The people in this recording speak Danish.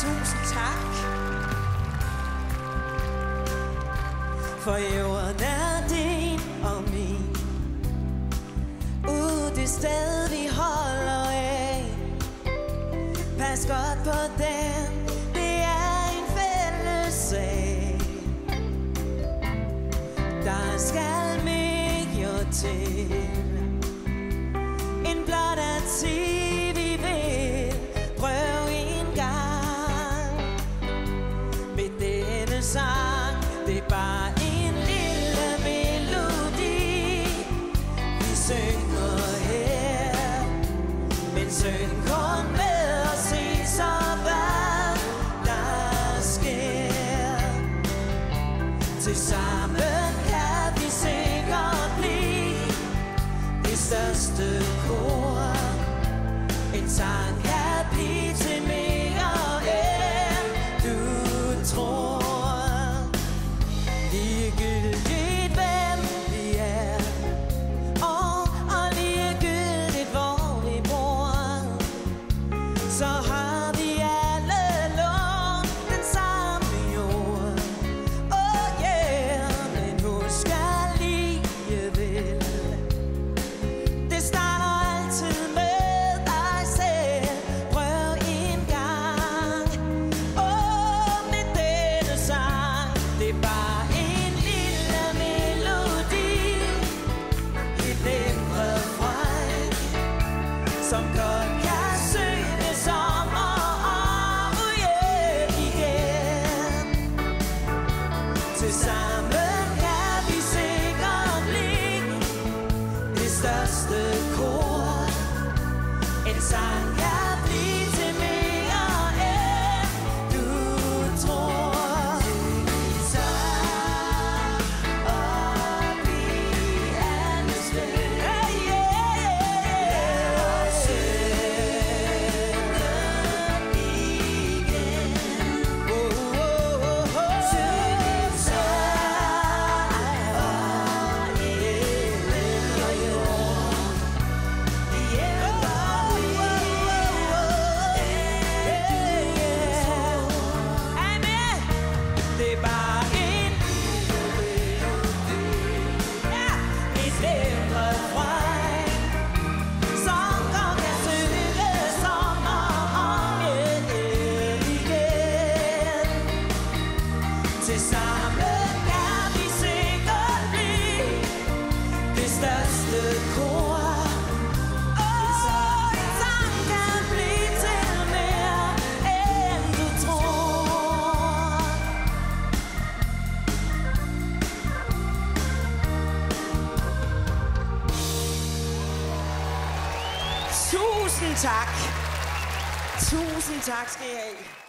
Tusind tak. For jorden er din og min. Det sted vi holder af. Pas godt på den. Det er en fælles sag. Der skal mere til end blot at sige vi vil. Prøv en gang med denne sang. Det er bare en lille melodi vi synger her. Men syng kun med og se så hvad der sker. Tilsammen kan vi sikkert blive det største kor. En sang kan blive til mere end du tror. Ligegyldigt hvem vi er, og ligegyldigt hvor vi bor, så har vi alle lånt den samme jord. Oh yeah, men husk alligevel, det starter altid med dig selv. Prøv en gang, med denne sang. Det er bare en lille melodi, et nemt refræn, som godt kan synges om og igen. Tilsammen kan vi sikkert blive det største kor. En sang kan blive til mere end du tror. Det er bare en et nemt refræn, som godt kan synges om og igen. Tilsammen kan vi sikkert blive det største kor. En sang kan blive til mere end du tror. Tusind tak. Tusind tak skal I have.